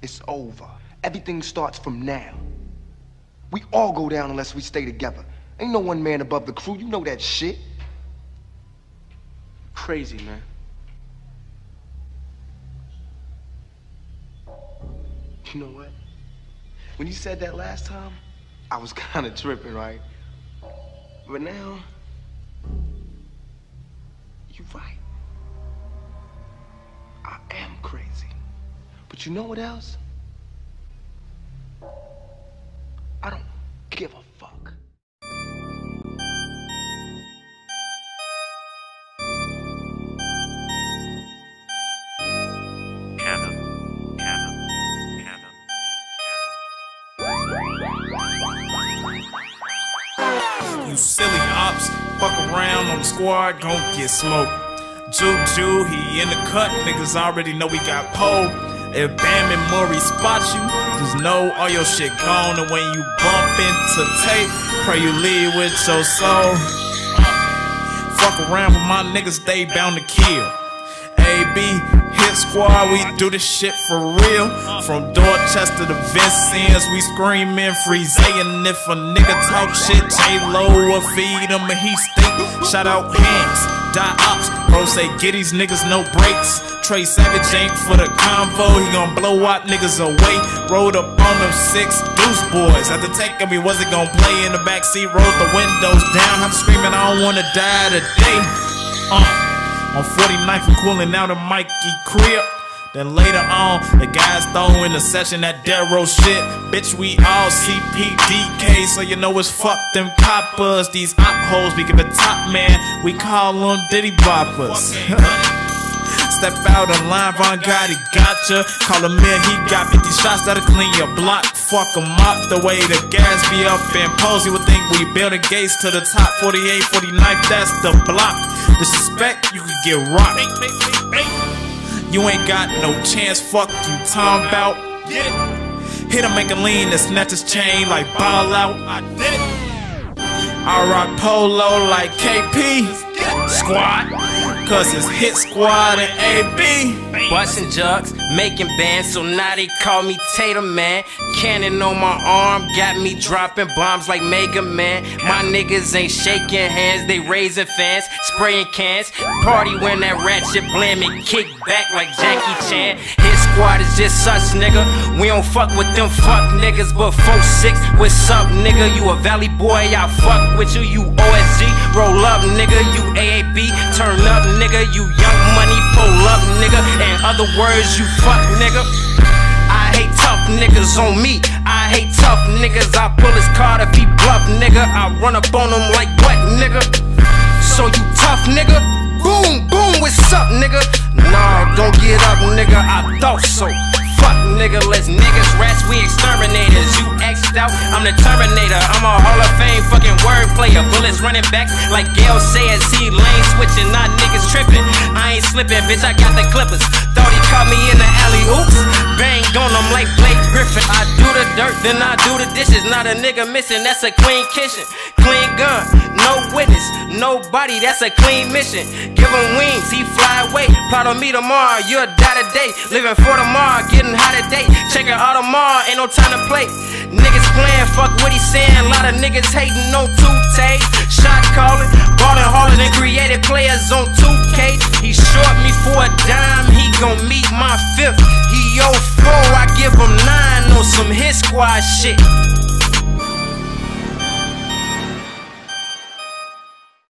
It's over. Everything starts from now. We all go down unless we stay together. Ain't no one man above the crew, you know that shit. Crazy, man. You know what? When you said that last time, I was kind of tripping, right? But now, you're right. I am crazy. But you know what else? I don't give a fuck. You silly ops, fuck around on the squad, gon' get smoked. Juju, he in the cut, niggas already know we got pole. If Bam and Murray spot you, just know all your shit gone. And when you bump into tape, pray you leave with your soul. Fuck around with my niggas, they bound to kill. AB, hit squad, we do this shit for real. From Dorchester to Vincennes, we screaming free Zay. And if a nigga talk shit, J-Lo will feed him and he stink. Shout out Hanks, Die Ops, bro say get these niggas no breaks. Trey Savage ain't for the convo, he gon' blow out niggas away. Rolled up on them 6 Deuce boys. After taking me, was it gon' play in the backseat? Rolled the windows down, I'm screaming I don't wanna die today. On 49th, I'm cooling out a Mikey crib. Then later on, the guys throw in the session that Darrow shit. Bitch, we all CPDK, so you know it's fuck them coppers. These op hoes, we give a top man, we call them Diddy Boppers. Step out of line, Von Gotti gotcha. Call him in, he got 50 shots that'll clean your block. Fuck him up, the way the gas be up in pose. You would think we building gates to the top. 48, 49th, that's the block. Disrespect, you could get rocked. You ain't got no chance, fuck you talking about. Hit him, make a lean, and snatch his chain like ball out. I rock polo like KP Squad, cause it's Hit Squad and AB. Bustin' jugs, making bands, so now they call me Tater Man. Cannon on my arm, got me dropping bombs like Mega Man. My niggas ain't shaking hands, they raising fans, spraying cans. Party when that ratchet blam and kick back like Jackie Chan. Hit Squad is just us, nigga. We don't fuck with them fuck niggas, but 4-6, what's up, nigga? You a valley boy, I fuck with you. You OSG, roll up, nigga. You AAB, turn up, nigga. You Young Money, pull up, nigga. In other words, you fuck, nigga. I hate tough niggas on me. I hate tough niggas. I pull his card if he bluff, nigga. I run up on him like what, nigga? So you tough, nigga? Boom, boom, what's up, nigga? Nah, don't get up, nigga. I thought so. Fuck, nigga, let's niggas rats, we exterminators. You X'd out, I'm the Terminator. I'm a Hall of Fame fucking word player. Bullets running back like Gail said. See lane switching, not niggas tripping. I ain't slipping, bitch, I got the clippers. Thought he caught me in the alley, oops. Banged on him like Blake Griffin. I do the dirt, then I do the dishes. Not a nigga missing, that's a clean kitchen. Clean gun, no witness, nobody, that's a clean mission. Give him wings, he fly away. Proud of me tomorrow, you'll die today. Living for tomorrow, getting high today. Checking all tomorrow, ain't no time to play. Niggas playing, fuck what he saying. A lot of niggas hating on 2Tay. Shot calling, ballin' harder than creative players on 2K. He short me for a dime, he gon' meet my 5th. He 0-4, I give him 9 on some Hit Squad shit.